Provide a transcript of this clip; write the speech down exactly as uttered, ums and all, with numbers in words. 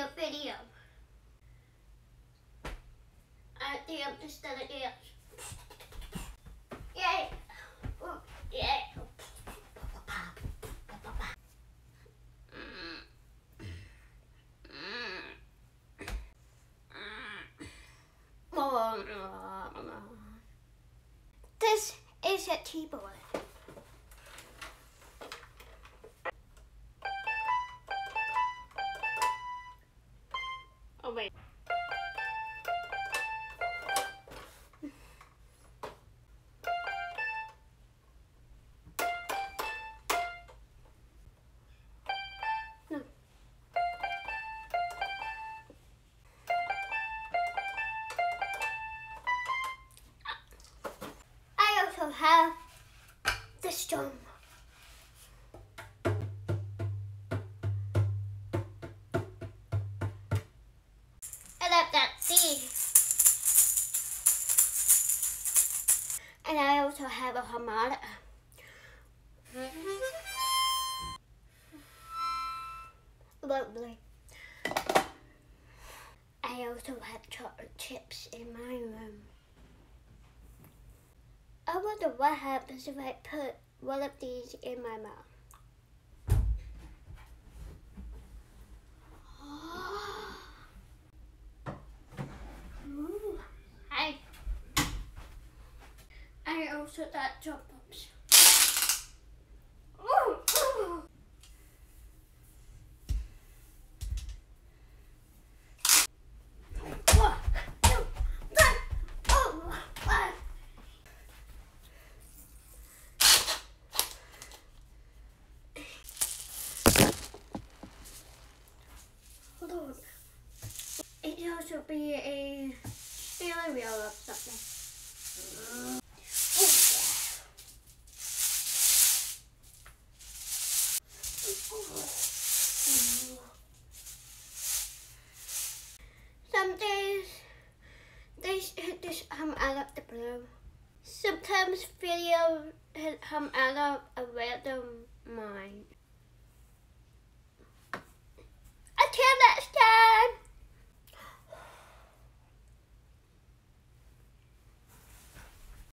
a video. I think I'm just gonna dance. Yay! Oh, yeah. This is a keyboard. Oh wait. No. I also have this drum. I love that C. And I also have a harmonica. Lovely. I also have chocolate chips in my room. I wonder what happens if I put one of these in my mouth. Ooh. I, I also got jump ups. Ooh, ooh. It can also be a steering wheel or something. Some days they just hum out of the blue. Sometimes videos hum out of a random mind.